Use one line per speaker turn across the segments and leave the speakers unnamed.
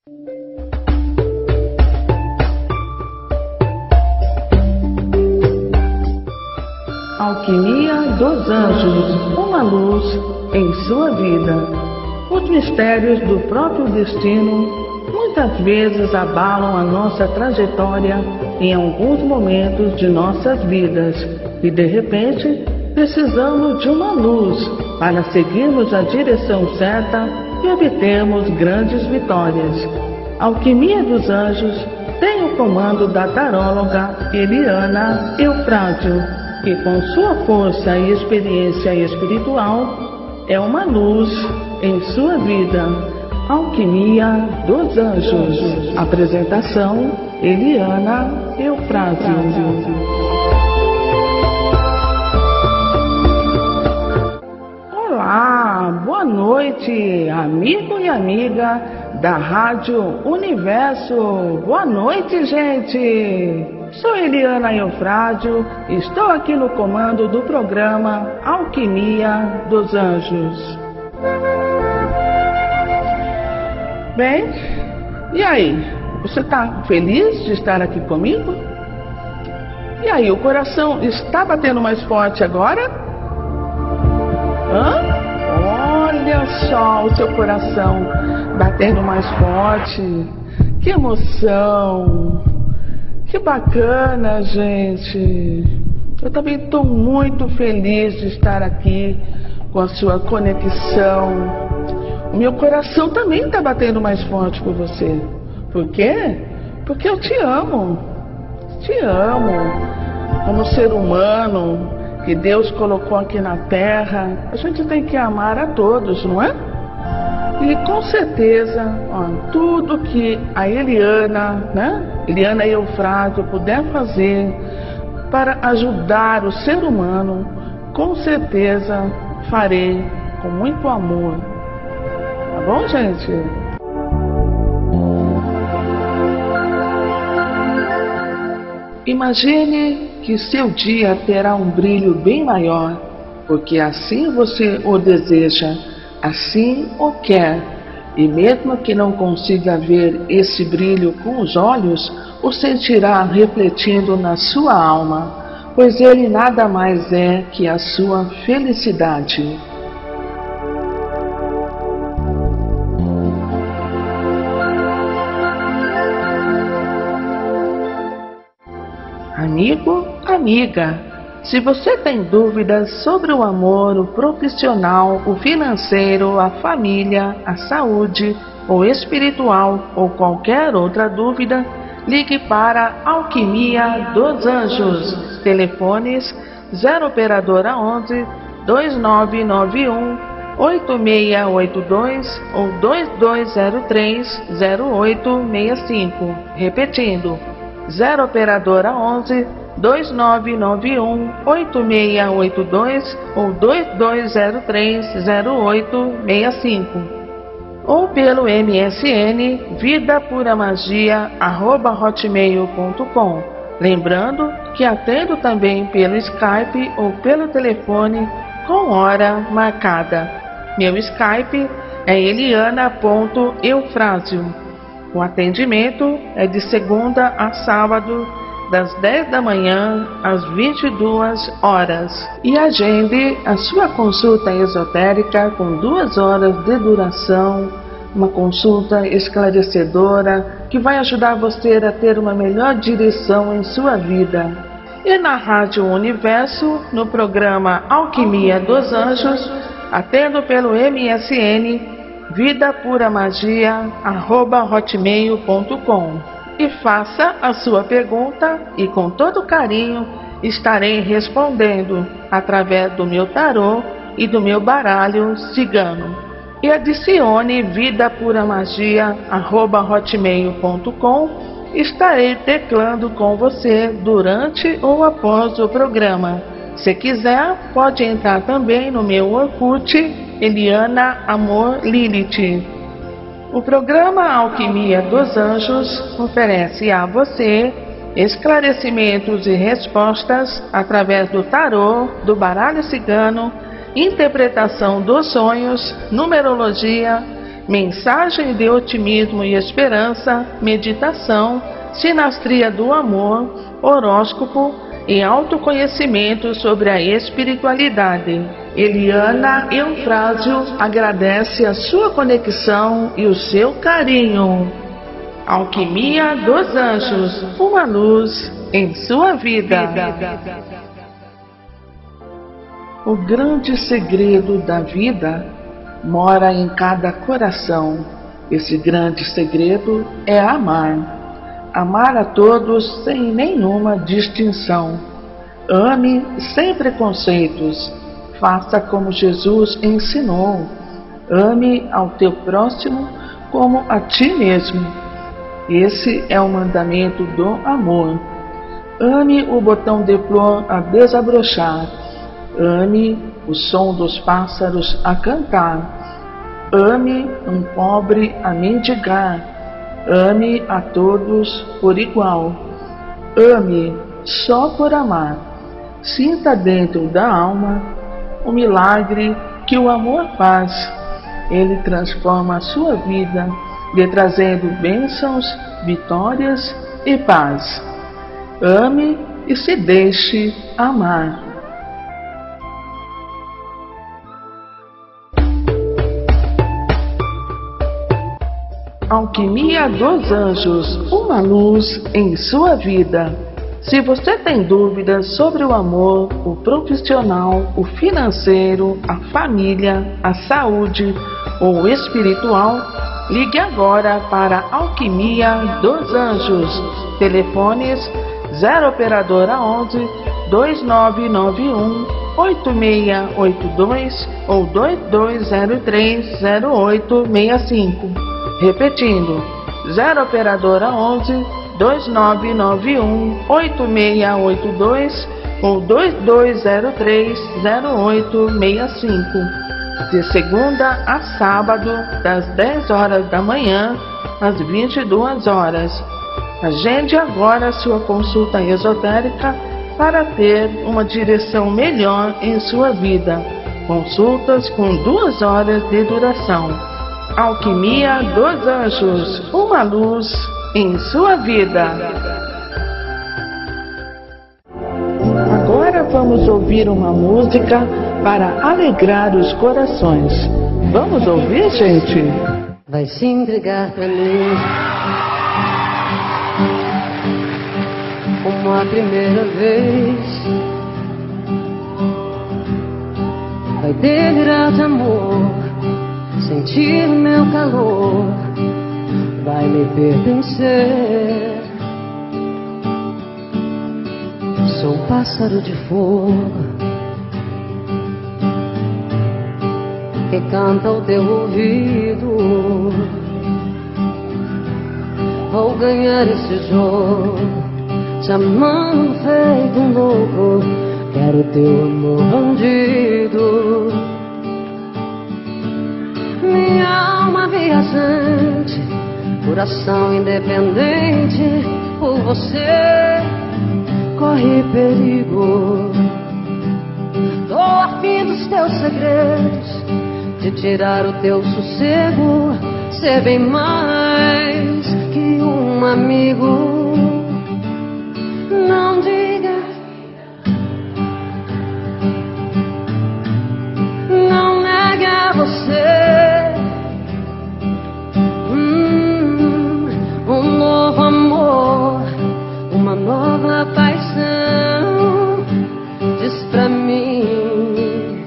Alquimia dos Anjos, uma luz em sua vida. Os mistérios do próprio destino muitas vezes abalam a nossa trajetória em alguns momentos de nossas vidas e de repente precisamos de uma luz para seguirmos a direção certa e obtermos grandes vitórias. Alquimia dos Anjos tem o comando da taróloga Eliana Eufrádio, que com sua força e experiência espiritual é uma luz em sua vida. Alquimia dos Anjos. Apresentação: Eliana Eufrádio. Olá, boa noite, amigo e amiga da Rádio Universo. Boa noite, gente. Sou Eliana Eufrádio, estou aqui no comando do programa Alquimia dos Anjos. Bem, e aí? Você está feliz de estar aqui comigo? E aí, o coração está batendo mais forte agora? Olha só o seu coração batendo mais forte. Que emoção! Que bacana, gente! Eu também estou muito feliz de estar aqui com a sua conexão. O meu coração também está batendo mais forte por você. Por quê? Porque eu te amo. Te amo. Como ser humano que Deus colocou aqui na Terra, a gente tem que amar a todos, não é? E com certeza, tudo que a Eliana Eufrádio puder fazer para ajudar o ser humano, com certeza farei com muito amor. Tá bom, gente? Imagine que seu dia terá um brilho bem maior, porque assim você o deseja, assim o quer, e mesmo que não consiga ver esse brilho com os olhos, o sentirá refletindo na sua alma, pois ele nada mais é que a sua felicidade. Amigo, amiga, se você tem dúvidas sobre o amor, o profissional, o financeiro, a família, a saúde, o espiritual ou qualquer outra dúvida, ligue para Alquimia dos Anjos. Telefones 0 operadora 11 2991 8682 ou 2203 0865. Repetindo, 0 operadora 11 2991 8682 ou 2203 0865 ou pelo MSN vidapuramagia@hotmail.com. Lembrando que atendo também pelo Skype ou pelo telefone com hora marcada. Meu Skype é eliana.eufrásio. O atendimento é de segunda a sábado, das 10 da manhã às 22 horas. E agende a sua consulta esotérica com 2 horas de duração, uma consulta esclarecedora que vai ajudar você a ter uma melhor direção em sua vida. E na Rádio Universo, no programa Alquimia dos Anjos, atendo pelo MSN vidapuramagia@hotmail.com. E faça a sua pergunta e com todo carinho estarei respondendo através do meu tarô e do meu baralho cigano. E adicione vidapuramagia@hotmail.com. Estarei teclando com você durante ou após o programa. Se quiser, pode entrar também no meu Orkut, Eliana Amor Lilith. O programa Alquimia dos Anjos oferece a você esclarecimentos e respostas através do tarô, do baralho cigano, interpretação dos sonhos, numerologia, Mensagem de otimismo e esperança, meditação, sinastria do amor, horóscopo e autoconhecimento sobre a espiritualidade. Eliana Eufrásio agradece a sua conexão e o seu carinho. Alquimia dos Anjos, uma luz em sua vida. O grande segredo da vida mora em cada coração. Esse grande segredo é amar. Amar a todos sem nenhuma distinção. Ame sem preconceitos. Faça como Jesus ensinou. Ame ao teu próximo como a ti mesmo. Esse é o mandamento do amor. Ame o botão de flor a desabrochar. Ame o som dos pássaros a cantar. Ame um pobre a mendigar. Ame a todos por igual. Ame só por amar. Sinta dentro da alma o milagre que o amor faz. Ele transforma a sua vida, lhe trazendo bênçãos, vitórias e paz. Ame e se deixe amar. Alquimia dos Anjos, uma luz em sua vida. Se você tem dúvidas sobre o amor, o profissional, o financeiro, a família, a saúde ou o espiritual, ligue agora para Alquimia dos Anjos. Telefones 0 operadora 11 2991 8682 ou 2203 0865. Repetindo, 0 operadora 11 2991 8682 ou 2203 0865. De segunda a sábado, das 10 horas da manhã às 22 horas. Agende agora sua consulta esotérica para ter uma direção melhor em sua vida. Consultas com 2 horas de duração. Alquimia dos Anjos, uma luz em sua vida. Agora vamos ouvir uma música para alegrar os corações. Vamos ouvir, gente?
Vai se entregar pra mim como a primeira vez. Vai delirar de amor, sentir meu calor, vai me pertencer. Sou um pássaro de fogo que canta ao teu ouvido. Vou ganhar esse jogo, te amando feito um louco. Quero teu amor bandido. Minha alma viajante, coração independente, por você corre perigo. Tô afim dos teus segredos, de tirar o teu sossego, ser bem mais que um amigo. Não diga, não negue a você um novo amor, uma nova paixão. Diz pra mim,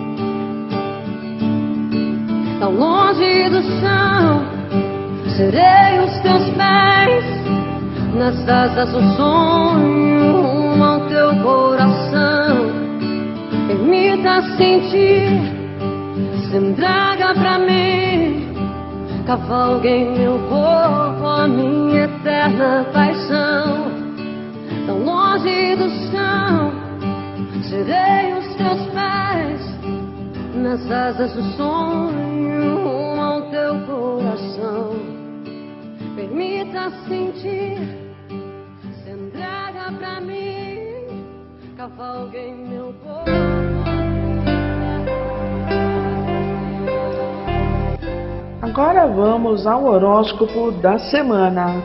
tão longe do chão, serei os teus pés, nas asas do sonho, rumo ao teu coração. Permita sentir, se entrega pra mim, cavalgue em meu corpo a minha eterna paixão. Tão longe do chão, serei os teus pés, nas asas do sonho, rumo ao teu coração. Permita sentir, se entrega pra mim, cavalgue em meu corpo.
Agora vamos ao horóscopo da semana.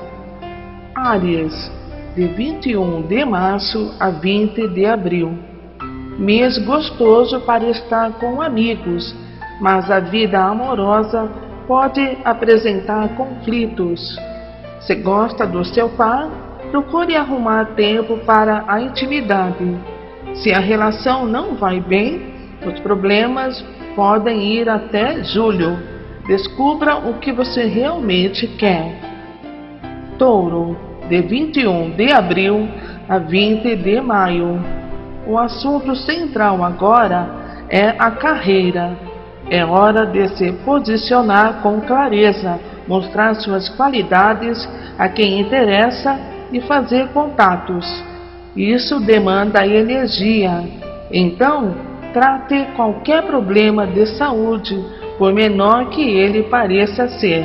Áries, de 21 de março a 20 de abril. Mês gostoso para estar com amigos, mas a vida amorosa pode apresentar conflitos. Se gosta do seu par, procure arrumar tempo para a intimidade. Se a relação não vai bem, os problemas podem ir até julho. Descubra o que você realmente quer. Touro, de 21 de abril a 20 de maio. O assunto central agora é a carreira. É hora de se posicionar com clareza, mostrar suas qualidades a quem interessa e fazer contatos. Isso demanda energia. Então, trate qualquer problema de saúde, por menor que ele pareça ser.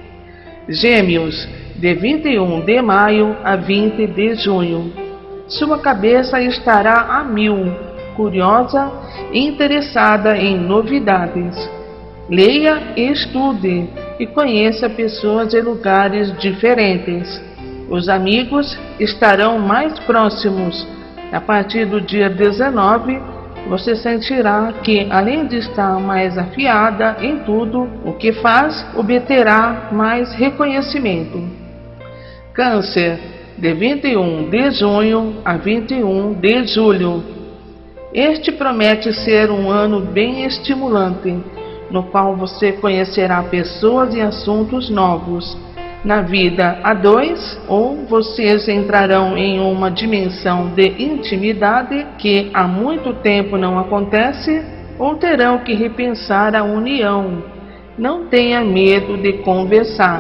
Gêmeos, de 21 de maio a 20 de junho. Sua cabeça estará a mil, curiosa e interessada em novidades. Leia e estude e conheça pessoas e lugares diferentes. Os amigos estarão mais próximos. A partir do dia 19, você sentirá que, além de estar mais afiada em tudo o que faz, obterá mais reconhecimento. Câncer, de 21 de junho a 21 de julho. Este promete ser um ano bem estimulante, no qual você conhecerá pessoas e assuntos novos. Na vida a dois, ou vocês entrarão em uma dimensão de intimidade que há muito tempo não acontece, ou terão que repensar a união. Não tenha medo de conversar.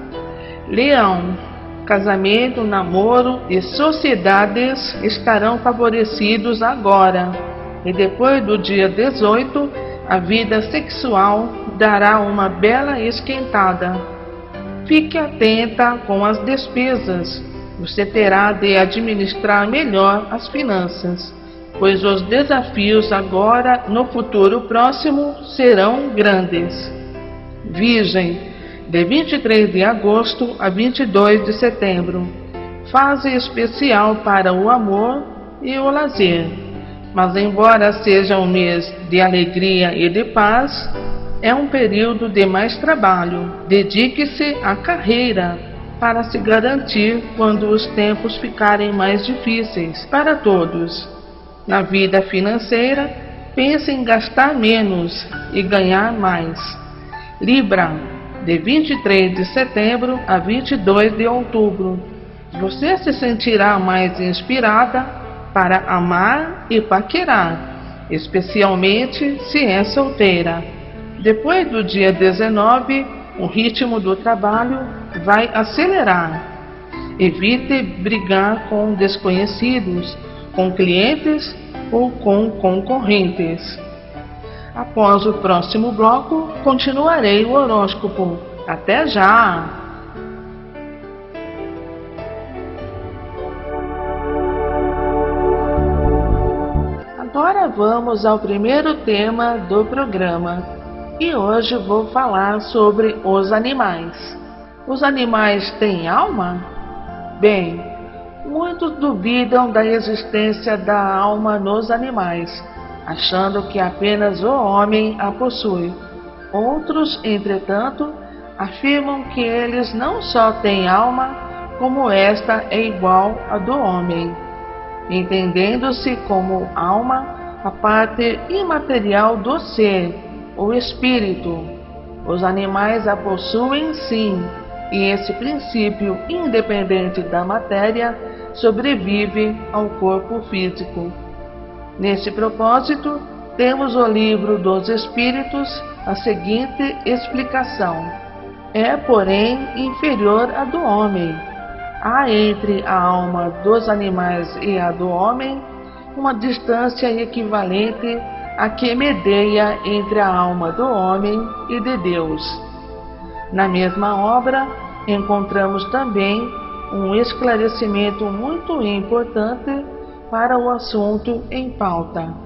Leão, casamento, namoro e sociedades estarão favorecidos agora. E depois do dia 18, a vida sexual dará uma bela esquentada. Fique atenta com as despesas. Você terá de administrar melhor as finanças, pois os desafios agora no futuro próximo serão grandes. Virgem, de 23 de agosto a 22 de setembro. Fase especial para o amor e o lazer. Mas embora seja um mês de alegria e de paz, é um período de mais trabalho. Dedique-se à carreira para se garantir quando os tempos ficarem mais difíceis para todos. Na vida financeira, pense em gastar menos e ganhar mais. Libra, de 23 de setembro a 22 de outubro. Você se sentirá mais inspirada para amar e paquerar, especialmente se é solteira. Depois do dia 19, o ritmo do trabalho vai acelerar. Evite brigar com desconhecidos, com clientes ou com concorrentes. Após o próximo bloco, continuarei o horóscopo. Até já! Agora vamos ao primeiro tema do programa. E hoje vou falar sobre os animais. Os animais têm alma? Bem, muitos duvidam da existência da alma nos animais, achando que apenas o homem a possui. Outros, entretanto, afirmam que eles não só têm alma, como esta é igual à do homem, entendendo-se como alma a parte imaterial do ser, o espírito. Os animais a possuem sim, e esse princípio independente da matéria sobrevive ao corpo físico. Nesse propósito, temos o livro dos Espíritos a seguinte explicação: é, porém, inferior à do homem. Há entre a alma dos animais e a do homem uma distância equivalente a que medeia entre a alma do homem e de Deus. Na mesma obra, encontramos também um esclarecimento muito importante para o assunto em pauta.